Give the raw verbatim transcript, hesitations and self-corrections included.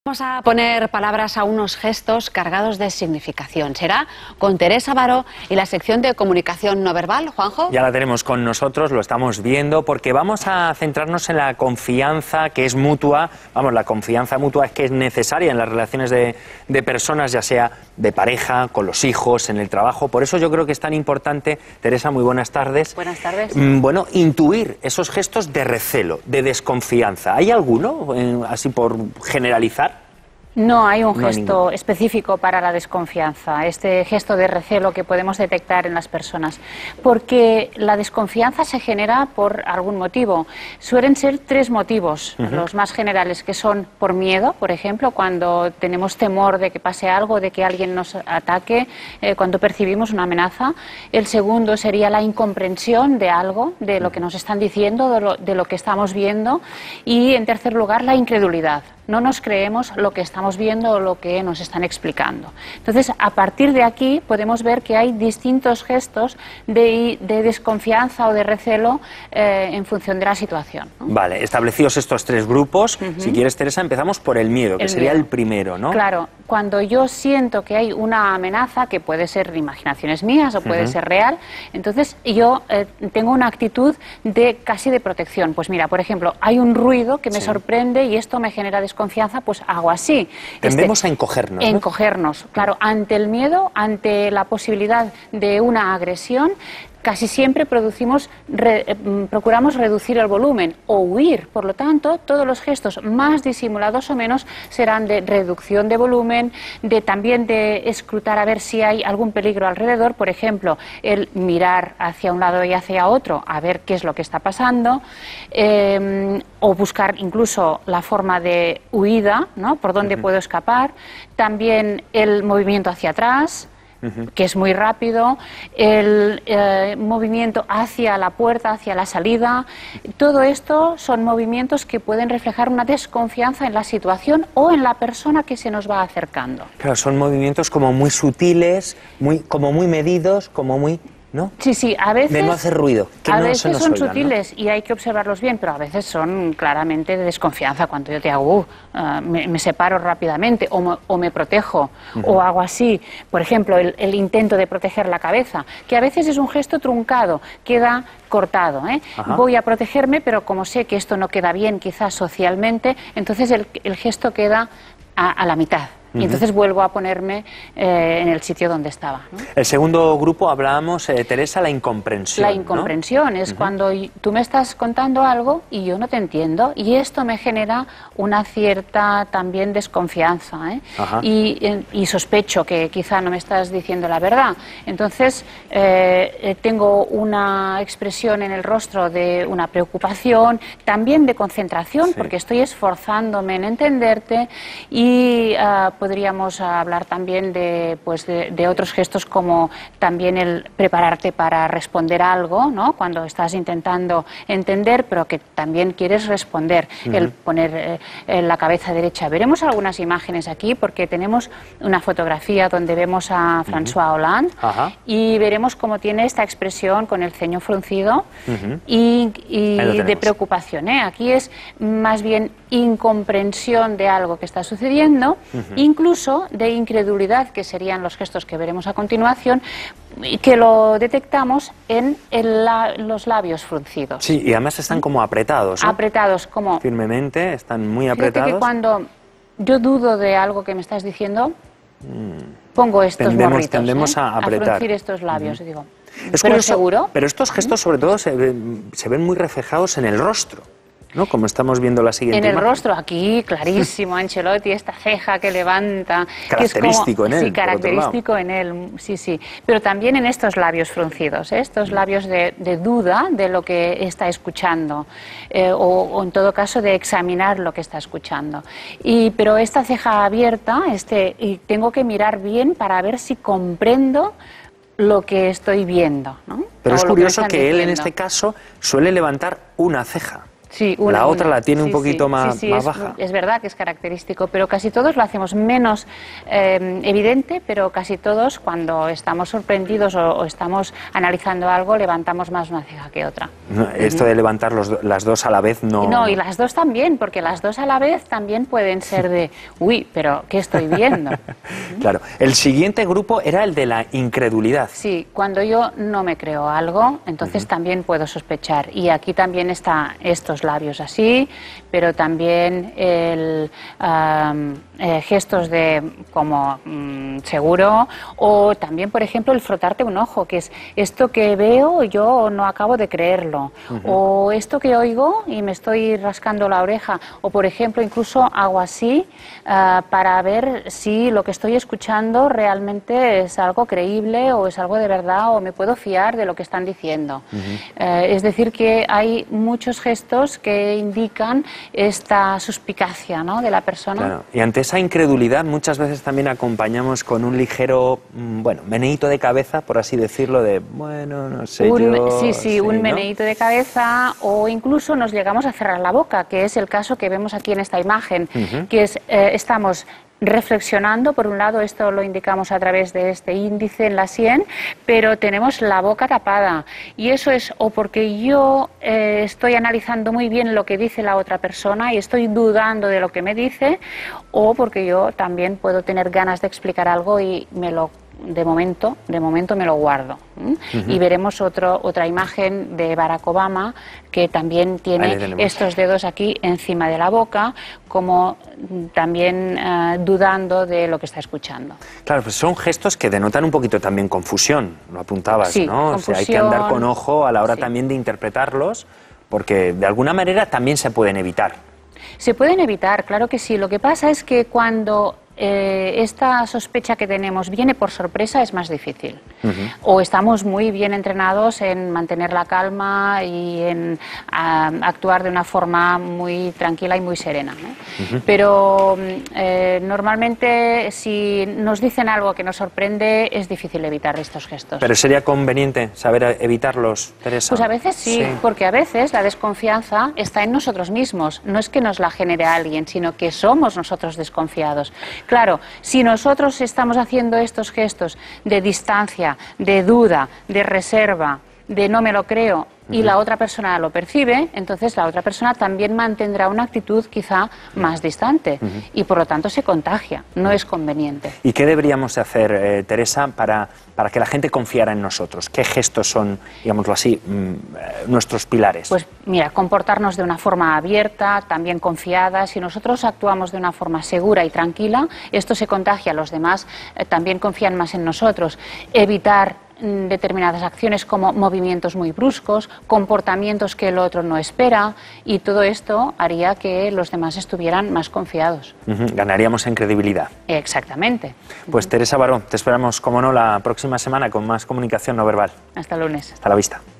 Vamos a poner palabras a unos gestos cargados de significación. Será con Teresa Baró y la sección de comunicación no verbal. Juanjo. Ya la tenemos con nosotros, lo estamos viendo, porque vamos a centrarnos en la confianza que es mutua. Vamos, la confianza mutua es que es necesaria en las relaciones de, de personas, ya sea de pareja, con los hijos, en el trabajo. Por eso yo creo que es tan importante, Teresa, muy buenas tardes. Buenas tardes. Bueno, intuir esos gestos de recelo, de desconfianza. ¿Hay alguno, eh, así por generalizar? No hay un No hay gesto ninguno. específico para la desconfianza, este gesto de recelo que podemos detectar en las personas, porque la desconfianza se genera por algún motivo. Suelen ser tres motivos, uh-huh. los más generales, que son por miedo, por ejemplo, cuando tenemos temor de que pase algo, de que alguien nos ataque, eh, cuando percibimos una amenaza. El segundo sería la incomprensión de algo, de lo que nos están diciendo, de lo, de lo que estamos viendo. Y en tercer lugar, la incredulidad. No nos creemos lo que estamos viendo o lo que nos están explicando. Entonces, a partir de aquí podemos ver que hay distintos gestos de, de desconfianza o de recelo eh, en función de la situación, ¿no? Vale, establecidos estos tres grupos, uh-huh. si quieres, Teresa, empezamos por el miedo, que el sería miedo. el primero, ¿no? Claro, cuando yo siento que hay una amenaza, que puede ser imaginaciones mías o puede uh-huh. ser real, entonces yo eh, tengo una actitud de casi de protección. Pues mira, por ejemplo, hay un ruido que me sí. sorprende y esto me genera desconfianza. Confianza, pues hago así. Tendemos este, a encogernos. Encogernos, ¿no? Claro, ante el miedo, ante la posibilidad de una agresión, casi siempre producimos, re, eh, procuramos reducir el volumen o huir. Por lo tanto, todos los gestos más disimulados o menos serán de reducción de volumen, de también de escrutar a ver si hay algún peligro alrededor. Por ejemplo, el mirar hacia un lado y hacia otro a ver qué es lo que está pasando, eh, o buscar incluso la forma de huida, ¿no? Por dónde uh-huh. puedo escapar. También el movimiento hacia atrás, Uh-huh. que es muy rápido, el eh, movimiento hacia la puerta, hacia la salida. Todo esto son movimientos que pueden reflejar una desconfianza en la situación o en la persona que se nos va acercando. Claro, son movimientos como muy sutiles, muy, como muy medidos, como muy... ¿no? Sí, sí, a veces... De no hacer ruido. Que a no veces se nos son oigan, sutiles, ¿no? Y hay que observarlos bien, pero a veces son claramente de desconfianza. Cuando yo te hago, uh, uh, me, me separo rápidamente o me, o me protejo, uh-huh. o hago así. Por ejemplo, el, el intento de proteger la cabeza, que a veces es un gesto truncado, queda cortado, ¿eh? Voy a protegerme, pero como sé que esto no queda bien, quizás socialmente, entonces el, el gesto queda a, a la mitad. Y entonces vuelvo a ponerme eh, en el sitio donde estaba, ¿no? El segundo grupo hablábamos, eh, Teresa, la incomprensión. La incomprensión, ¿no? Es uh-huh. cuando tú me estás contando algo y yo no te entiendo, y esto me genera una cierta también desconfianza, ¿eh? Uh-huh. y, y sospecho que quizá no me estás diciendo la verdad. Entonces eh, tengo una expresión en el rostro de una preocupación, también de concentración, sí. porque estoy esforzándome en entenderte. Y uh, podríamos hablar también de, pues de, de otros gestos, como también el prepararte para responder algo, ¿no? Cuando estás intentando entender, pero que también quieres responder, uh-huh. el poner eh, la cabeza derecha. Veremos algunas imágenes aquí, porque tenemos una fotografía donde vemos a François uh-huh. Hollande, uh-huh. y veremos cómo tiene esta expresión con el ceño fruncido uh-huh. y, y de preocupación, ¿eh? Aquí es más bien incomprensión de algo que está sucediendo, uh-huh. incluso de incredulidad, que serían los gestos que veremos a continuación, y que lo detectamos en el la, los labios fruncidos. Sí, y además están como apretados, ¿no? Apretados, como... Firmemente, están muy Fíjate apretados. que cuando yo dudo de algo que me estás diciendo, mm. pongo estos tendemos, morritos, tendemos ¿eh? a apretar. A fruncir estos labios, uh-huh. y digo... Es ¿Pero curioso, seguro? Pero estos gestos, sobre todo, se ven, se ven muy reflejados en el rostro, ¿no? Como estamos viendo la siguiente En el imagen. rostro, aquí, clarísimo, Ancelotti, esta ceja que levanta. Característico que es como, en él. Sí, característico en él, sí, sí. Pero también en estos labios fruncidos, ¿eh? Estos labios de, de duda de lo que está escuchando, eh, o, o en todo caso de examinar lo que está escuchando. Y, pero esta ceja abierta, este, y tengo que mirar bien para ver si comprendo lo que estoy viendo, ¿no? Pero o es curioso que, que él, diciendo. en este caso, suele levantar una ceja. Sí, una, la otra una. la tiene sí, un poquito sí, más, sí, sí, más es, baja. Es verdad que es característico, pero casi todos lo hacemos menos eh, evidente, pero casi todos cuando estamos sorprendidos o, o estamos analizando algo levantamos más una ceja que otra. No, esto uh-huh. de levantar los, las dos a la vez no... No, y las dos también, porque las dos a la vez también pueden ser de, uy, pero ¿qué estoy viendo? Claro. El siguiente grupo era el de la incredulidad. Sí, cuando yo no me creo algo, entonces uh-huh. también puedo sospechar. Y aquí también está estos labios así, pero también el, um, eh, gestos de como um, seguro, o también, por ejemplo, el frotarte un ojo, que es esto que veo yo no acabo de creerlo, uh-huh. o esto que oigo y me estoy rascando la oreja, o por ejemplo incluso hago así uh, para ver si lo que estoy escuchando realmente es algo creíble o es algo de verdad o me puedo fiar de lo que están diciendo. Uh-huh. uh, es decir que hay muchos gestos que indican esta suspicacia, ¿no?, de la persona. Claro. Y ante esa incredulidad muchas veces también acompañamos con un ligero, bueno, meneíto de cabeza, por así decirlo, de, bueno, no sé un, yo... Sí, sí, sí, un ¿no? meneíto de cabeza, o incluso nos llegamos a cerrar la boca, que es el caso que vemos aquí en esta imagen, uh-huh. que es, eh, estamos reflexionando, por un lado esto lo indicamos a través de este índice en la sien, pero tenemos la boca tapada y eso es o porque yo eh, estoy analizando muy bien lo que dice la otra persona y estoy dudando de lo que me dice, o porque yo también puedo tener ganas de explicar algo y me lo de momento, de momento me lo guardo. ¿Mm? Uh-huh. Y veremos otro, otra imagen de Barack Obama que también tiene estos dedos aquí encima de la boca, como también uh, dudando de lo que está escuchando. Claro, pues son gestos que denotan un poquito también confusión, lo apuntabas, sí, ¿no? Confusión, o sea, hay que andar con ojo a la hora sí. también de interpretarlos, porque de alguna manera también se pueden evitar. Se pueden evitar, claro que sí. Lo que pasa es que cuando eh, esta sospecha que tenemos viene por sorpresa es más difícil. Uh-huh. O estamos muy bien entrenados en mantener la calma y en uh, actuar de una forma muy tranquila y muy serena, ¿no? Uh-huh. Pero eh, normalmente si nos dicen algo que nos sorprende es difícil evitar estos gestos. ¿Pero sería conveniente saber evitarlos, Teresa? Pues a veces sí, sí, porque a veces la desconfianza está en nosotros mismos. No es que nos la genere alguien, sino que somos nosotros desconfiados. Claro, si nosotros estamos haciendo estos gestos de distancia, de duda, de reserva, de no me lo creo, y uh-huh. la otra persona lo percibe, entonces la otra persona también mantendrá una actitud quizá más distante uh-huh. y por lo tanto se contagia, no uh-huh. es conveniente. ¿Y qué deberíamos hacer, eh, Teresa, para, para que la gente confiara en nosotros? ¿Qué gestos son, digámoslo así, mmm, nuestros pilares? Pues mira, comportarnos de una forma abierta, también confiada. Si nosotros actuamos de una forma segura y tranquila, esto se contagia, los demás eh, también confían más en nosotros. Evitar determinadas acciones como movimientos muy bruscos, comportamientos que el otro no espera, y todo esto haría que los demás estuvieran más confiados. Uh-huh. Ganaríamos en credibilidad. Exactamente. Pues uh-huh. Teresa Baró, te esperamos, como no, la próxima semana con más comunicación no verbal. Hasta el lunes. Hasta la vista.